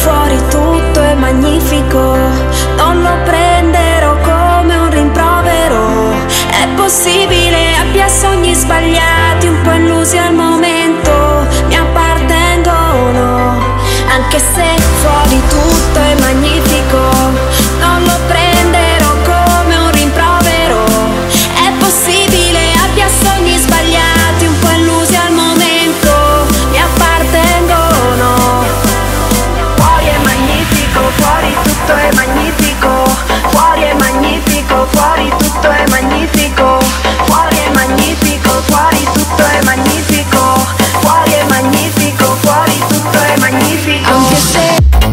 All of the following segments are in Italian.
fuori tutto è magnifico, non lo prenderò come un rimprovero. È possibile abbia sogni sbagliati, un po' illusi al momento, mi appartengono. Anche se fuori tutto è magnifico, non lo prenderò come un rimprovero. È possibile abbia sogni sbagliati, un po' illusi al momento, mi appartengono. Fuori è magnifico, fuori tutto è magnifico, fuori è magnifico, fuori tutto è magnifico, fuori è magnifico, fuori tutto è magnifico, fuori è magnifico, fuori tutto è magnifico. Anche se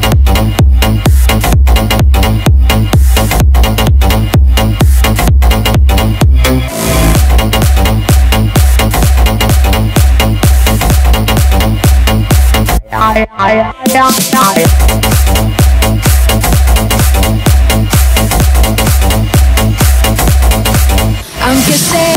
anche se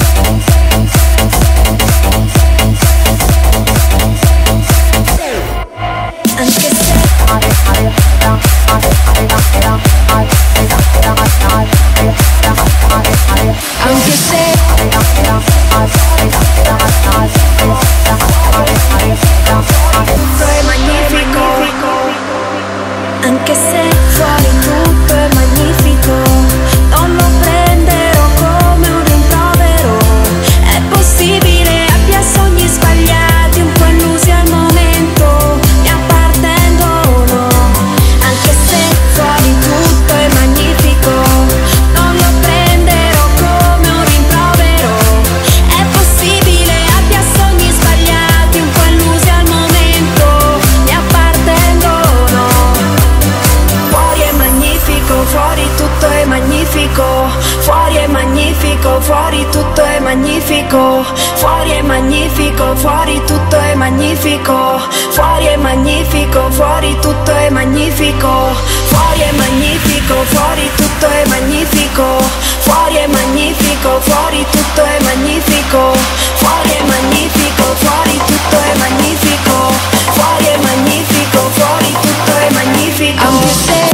tutto è magnifico, anche se fuori tutto è magnifico, non lo prenderò come un rimprovero. È possibile abbia sogni sbagliati, un po' illusi al momento, mi appartengono. Anche se fuori tutto è magnifico, non lo prenderò come un rimprovero. È possibile abbia sogni sbagliati, un po' illusi al momento, mi appartengono. Fuori è magnifico, fuori tutto è magnifico, fuori è magnifico, fuori tutto è magnifico, fuori è magnifico, fuori tutto è magnifico, fuori è magnifico, fuori tutto è magnifico, fuori è magnifico, fuori tutto è magnifico, fuori è magnifico, fuori tutto è magnifico, fuori è magnifico, fuori tutto è magnifico, fuori è magnifico, fuori tutto è magnifico. Anche se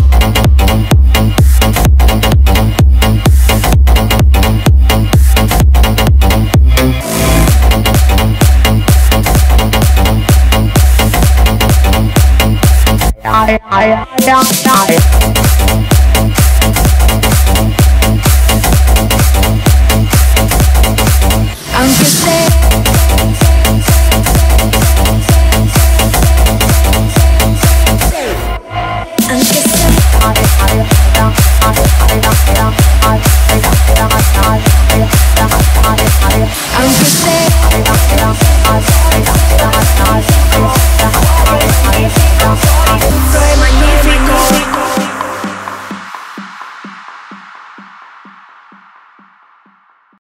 anche